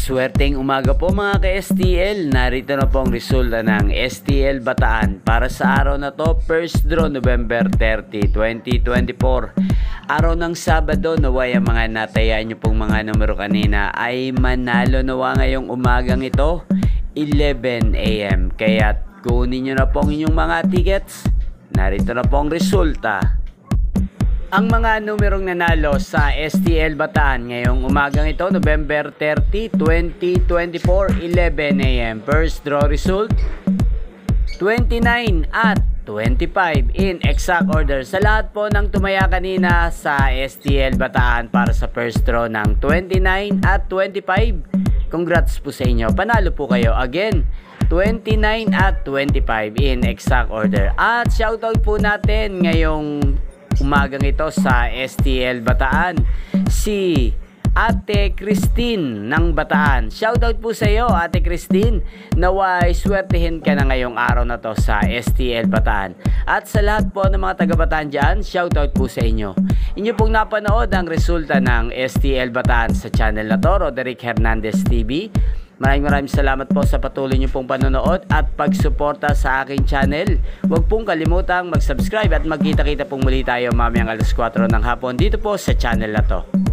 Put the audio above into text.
Maswerteng umaga po mga ka-STL. Narito na po ang resulta ng STL Bataan para sa araw na to, first draw November 30, 2024. Araw ng Sabado, naway ang mga natayaan nyo pong mga numero kanina ay manalo nawa ngayong umagang ito, 11 AM. Kaya kunin nyo na po ang inyong mga tickets. Narito na po ang resulta. Ang mga numerong nanalo sa STL Bataan ngayong umagang ito, November 30, 2024, 11 AM. First draw result, 29 at 25 in exact order. Sa lahat po ng tumaya kanina sa STL Bataan para sa first draw ng 29 at 25, congrats po sa inyo. Panalo po kayo again. 29 at 25 in exact order. At shoutout po natin ngayong umagang ito sa STL Bataan, si Ate Christine ng Bataan. Shoutout po sa iyo, Ate Christine. Naway swertihin ka na ngayong araw na to sa STL Bataan. At sa lahat po ng mga taga Bataan dyan, shoutout po sa inyo. Inyo pong napanood ang resulta ng STL Bataan sa channel na to, Roderick Hernandez TV. Maraming salamat po sa patuloy niyo pong panonood at pagsuporta sa aking channel. Huwag pong kalimutang mag-subscribe at magkita-kita pong muli tayo mamayang alas 4 ng hapon dito po sa channel na to.